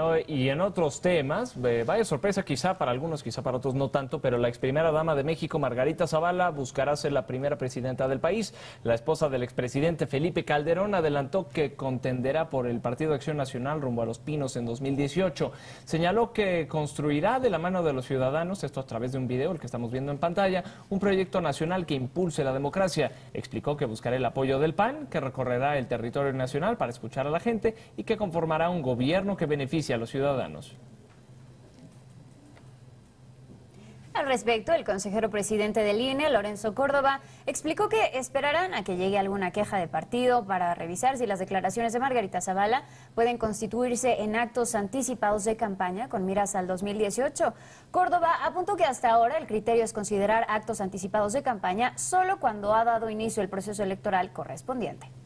Bueno, y en otros temas, vaya sorpresa quizá para algunos, quizá para otros no tanto, pero la ex primera dama de México, Margarita Zavala, buscará ser la primera presidenta del país. La esposa del expresidente Felipe Calderón adelantó que contenderá por el Partido Acción Nacional rumbo a Los Pinos en 2018. Señaló que construirá de la mano de los ciudadanos, esto a través de un video, el que estamos viendo en pantalla, un proyecto nacional que impulse la democracia. Explicó que buscará el apoyo del PAN, que recorrerá el territorio nacional para escuchar a la gente y que conformará un gobierno que beneficie a los ciudadanos. Al respecto, el consejero presidente del INE, Lorenzo Córdoba, explicó que esperarán a que llegue alguna queja de partido para revisar si las declaraciones de Margarita Zavala pueden constituirse en actos anticipados de campaña con miras al 2018. Córdoba apuntó que hasta ahora el criterio es considerar actos anticipados de campaña solo cuando ha dado inicio el proceso electoral correspondiente.